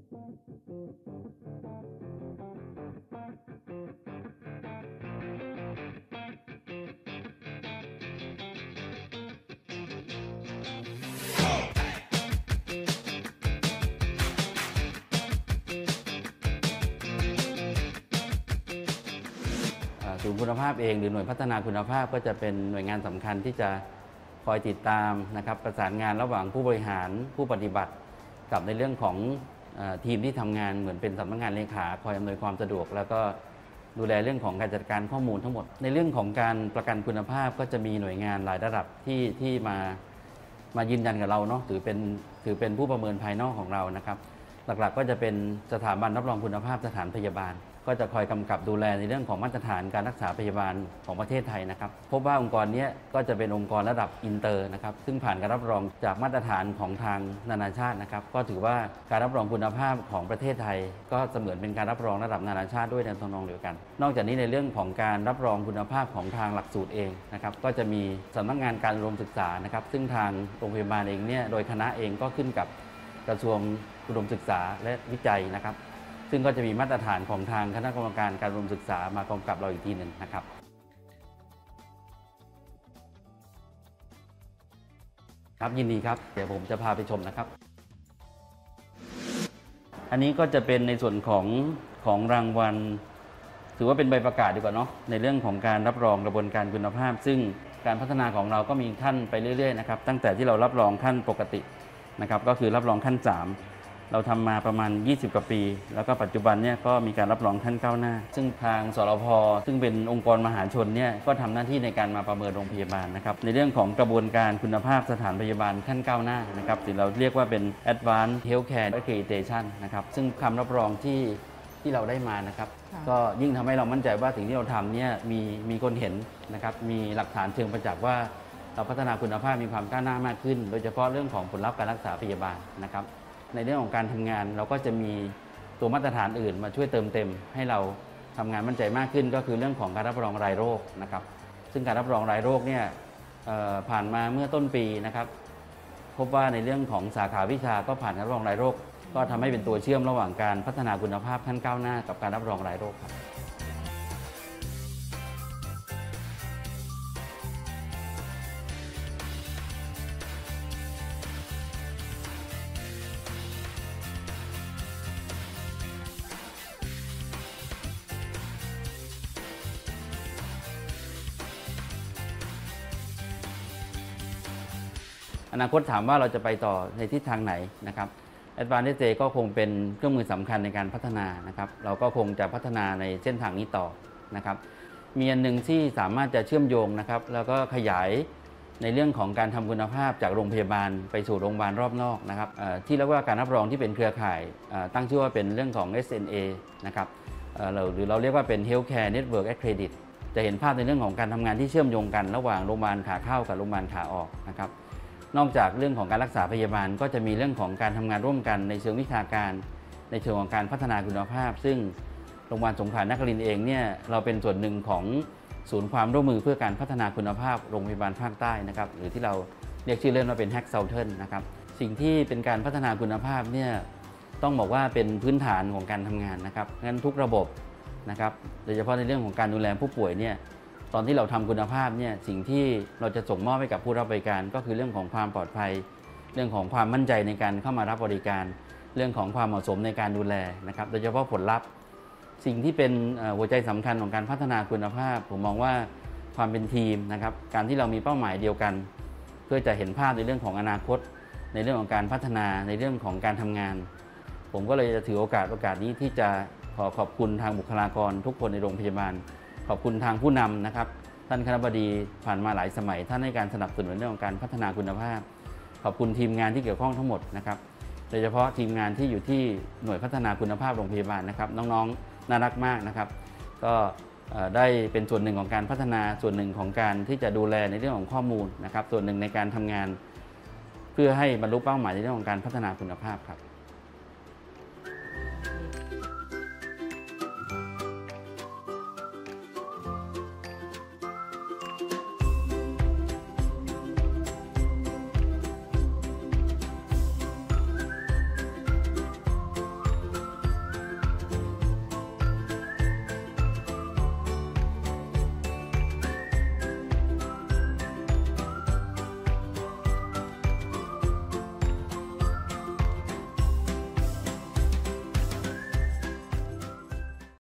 ศูนย์คุณภาพเองหรือหน่วยพัฒนาคุณภาพก็จะเป็นหน่วยงานสำคัญที่จะคอยติดตามนะครับประสานงานระหว่างผู้บริหารผู้ปฏิบัติกับในเรื่องของทีมที่ทำงานเหมือนเป็นสำนักงานเลขาคอยอำนวยความสะดวกแล้วก็ดูแลเรื่องของการจัดการข้อมูลทั้งหมดในเรื่องของการประกันคุณภาพก็จะมีหน่วยงานหลายระดับที่มายืนยันกับเราเนาะถือเป็นผู้ประเมินภายนอกของเรานะครับหลักๆก็จะเป็นสถาบันรับรองคุณภาพสถานพยาบาลก็จะคอยกำกับดูแลในเรื่องของมาตรฐานการรักษาพยาบาลของประเทศไทยนะครับพบว่าองค์กรนี้ก็จะเป็นองค์กรระดับอินเตอร์นะครับซึ่งผ่านการรับรองจากมาตรฐานของทางนานาชาตินะครับก็ถือว่าการรับรองคุณภาพของประเทศไทยก็เสมือนเป็นการรับรองระดับนานาชาติด้วยในทำนองเดียวกันนอกจากนี้ในเรื่องของการรับรองคุณภาพของทางหลักสูตรเองนะครับก็จะมีสำนักงานการอุดมศึกษานะครับซึ่งทางโรงพยาบาลเองเนี่ยโดยคณะเองก็ขึ้นกับกระทรวงอุดมศึกษาและวิจัยนะครับซึ่งก็จะมีมาตรฐานของทางคณะกรรมการการอุดมศึกษามากำกับเราอีกทีหนึ่งนะครับครับยินดีครับเดี๋ยวผมจะพาไปชมนะครับอันนี้ก็จะเป็นในส่วนของรางวัลถือว่าเป็นใบประกาศดีกว่าเนาะในเรื่องของการรับรองกระบวนการคุณภาพซึ่งการพัฒนาของเราก็มีขั้นไปเรื่อยๆนะครับตั้งแต่ที่เรารับรองขั้นปกตินะครับก็คือรับรองขั้น3เราทำมาประมาณ20กว่าปีแล้วก็ปัจจุบันเนี่ยก็มีการรับรองขั้นก้าวหน้าซึ่งทางสรพซึ่งเป็นองค์กรมหาชนเนี่ยก็ทำหน้าที่ในการมาประเมินโรงพยาบาลนะครับในเรื่องของกระบวนการคุณภาพสถานพยาบาลขั้นก้าวหน้านะครับที่เราเรียกว่าเป็น Advanced Healthcare Accreditation นะครับซึ่งคำรับรองที่เราได้มานะครับก็ยิ่งทำให้เรามั่นใจว่าสิ่งที่เราทำเนี่ยมีคนเห็นนะครับมีหลักฐานเชิงประจักษ์ว่าเราพัฒนาคุณภาพมีความก้าวหน้ามากขึ้นโดยเฉพาะเรื่องของผลลัพธ์การรักษาพยาบาลนะครับในเรื่องของการทำงานเราก็จะมีตัวมาตรฐานอื่นมาช่วยเติมเต็มให้เราทำงานมั่นใจมากขึ้นก็คือเรื่องของการรับรองรายโรคนะครับซึ่งการรับรองรายโรคเนี่ยผ่านมาเมื่อต้นปีนะครับพบว่าในเรื่องของสาขาวิชาก็ผ่านการรับรองรายโรคก็ทำให้เป็นตัวเชื่อมระหว่างการพัฒนาคุณภาพขั้นก้าวหน้ากับการรับรองรายโรคครับอนาคตถามว่าเราจะไปต่อในทิศทางไหนนะครับ Advanced ก็คงเป็นเครื่องมือสำคัญในการพัฒนานะครับเราก็คงจะพัฒนาในเส้นทางนี้ต่อนะครับมีอันหนึ่งที่สามารถจะเชื่อมโยงนะครับแล้วก็ขยายในเรื่องของการทำคุณภาพจากโรงพยาบาลไปสู่โรงพยาบาลรอบนอกนะครับที่เรียกว่าการรับรองที่เป็นเครือข่ายตั้งชื่อว่าเป็นเรื่องของ SNA นะครับหรือเราเรียกว่าเป็น Healthcare Network Accredit จะเห็นภาพในเรื่องของการทำงานที่เชื่อมโยงกันระหว่างโรงพยาบาลขาเข้ากับโรงพยาบาลขาออกนะครับนอกจากเรื่องของการรักษาพยาบาลก็จะมีเรื่องของการทำงานร่วมกันในเชิงวิชาการในเชิงของการพัฒนาคุณภาพซึ่งโรงพยาบาลสงขลานครินทร์เองเนี่ยเราเป็นส่วนหนึ่งของศูนย์ความร่วมมือเพื่อการพัฒนาคุณภาพโรงพยาบาลภาคใต้นะครับหรือที่เราเรียกชื่อเล่นว่าเป็น Hack Southern นะครับสิ่งที่เป็นการพัฒนาคุณภาพเนี่ยต้องบอกว่าเป็นพื้นฐานของการทำงานนะครับงั้นทุกระบบนะครับโดยเฉพาะในเรื่องของการดูแลผู้ป่วยเนี่ยตอนที่เราทำคุณภาพเนี่ยสิ่งที่เราจะส่งมอบให้กับผู้รับบริการก็คือเรื่องของความปลอดภัยเรื่องของความมั่นใจในการเข้ามารับบริการเรื่องของความเหมาะสมในการดูแลนะครับโดยเฉพาะผลลัพธ์สิ่งที่เป็นหัวใจสำคัญของการพัฒนาคุณภาพผมมองว่าความเป็นทีมนะครับการที่เรามีเป้าหมายเดียวกันเพื่อจะเห็นภาพในเรื่องของอนาคตในเรื่องของการพัฒนาในเรื่องของการทำงานผมก็เลยจะถือโอกาสนี้ที่จะขอบคุณทางบุคลากรทุกคนในโรงพยาบาลขอบคุณทางผู้นำนะครับท่านคณบดีผ่านมาหลายสมัยท่านให้การสนับสนุนเรื่องของการพัฒนาคุณภาพขอบคุณทีมงานที่เกี่ยวข้องทั้งหมดนะครับโดยเฉพาะทีมงานที่อยู่ที่หน่วยพัฒนาคุณภาพโรงพยาบาลนะครับน้องๆน่ารักมากนะครับก็ได้เป็นส่วนหนึ่งของการพัฒนาส่วนหนึ่งของการที่จะดูแลในเรื่องของข้อมูลนะครับส่วนหนึ่งในการทำงานเพื่อให้บรรลุเป้าหมายในเรื่องของการพัฒนาคุณภาพครับ